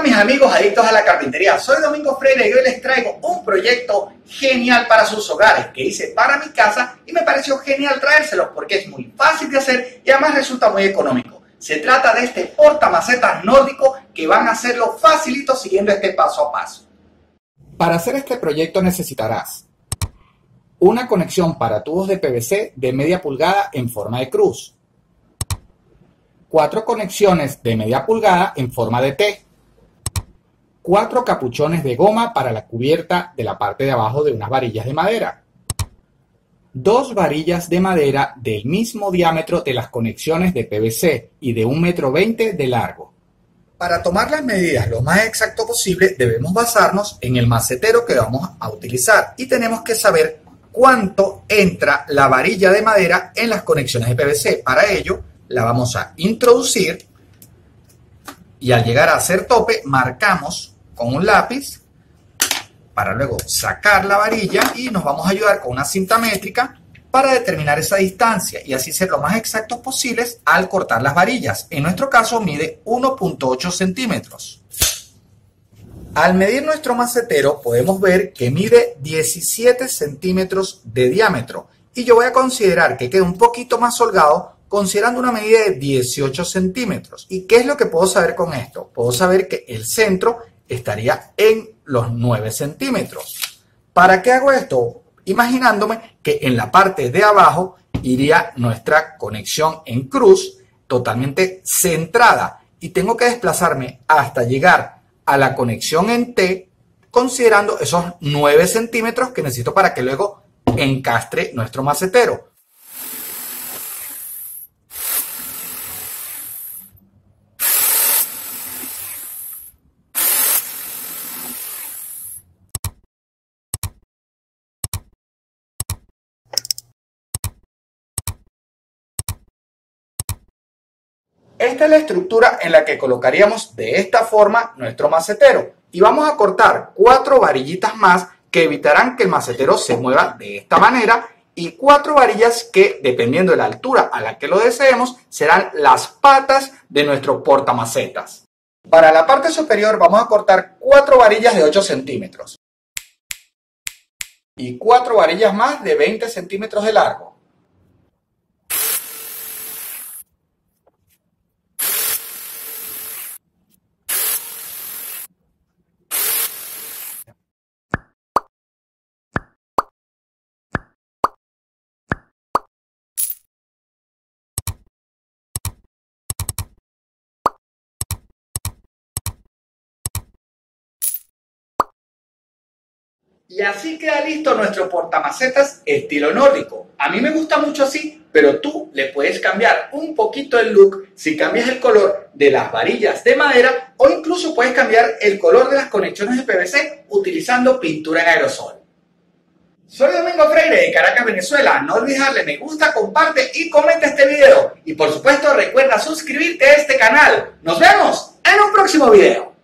mis amigos adictos a la carpintería, soy Domingo Freire y hoy les traigo un proyecto genial para sus hogares que hice para mi casa y me pareció genial traérselos porque es muy fácil de hacer y además resulta muy económico. Se trata de este portamacetas nórdico que van a hacerlo facilito siguiendo este paso a paso. Para hacer este proyecto necesitarás una conexión para tubos de PVC de media pulgada en forma de cruz, 4 conexiones de media pulgada en forma de T, 4 capuchones de goma para la cubierta de la parte de abajo de unas varillas de madera, 2 varillas de madera del mismo diámetro de las conexiones de PVC y de 1,20 m de largo. Para tomar las medidas lo más exacto posible debemos basarnos en el macetero que vamos a utilizar y tenemos que saber cuánto entra la varilla de madera en las conexiones de PVC. Para ello la vamos a introducir y al llegar a hacer tope marcamos con un lápiz para luego sacar la varilla y nos vamos a ayudar con una cinta métrica para determinar esa distancia y así ser lo más exactos posibles al cortar las varillas. En nuestro caso mide 1,8 centímetros. Al medir nuestro macetero podemos ver que mide 17 centímetros de diámetro y yo voy a considerar que queda un poquito más holgado considerando una medida de 18 centímetros. ¿Y qué es lo que puedo saber con esto? Puedo saber que el centro estaría en los 9 centímetros. ¿Para qué hago esto? Imaginándome que en la parte de abajo iría nuestra conexión en cruz totalmente centrada y tengo que desplazarme hasta llegar a la conexión en T considerando esos 9 centímetros que necesito para que luego encastre nuestro macetero. Esta es la estructura en la que colocaríamos de esta forma nuestro macetero y vamos a cortar 4 varillitas más que evitarán que el macetero se mueva de esta manera y 4 varillas que dependiendo de la altura a la que lo deseemos serán las patas de nuestro portamacetas. Para la parte superior vamos a cortar 4 varillas de 8 centímetros y 4 varillas más de 20 centímetros de largo. Y así queda listo nuestro portamacetas estilo nórdico. A mí me gusta mucho así, pero tú le puedes cambiar un poquito el look si cambias el color de las varillas de madera o incluso puedes cambiar el color de las conexiones de PVC utilizando pintura en aerosol. Soy Domingo Freire de Caracas, Venezuela. No olvides darle me gusta, comparte y comenta este video. Y por supuesto recuerda suscribirte a este canal. Nos vemos en un próximo video.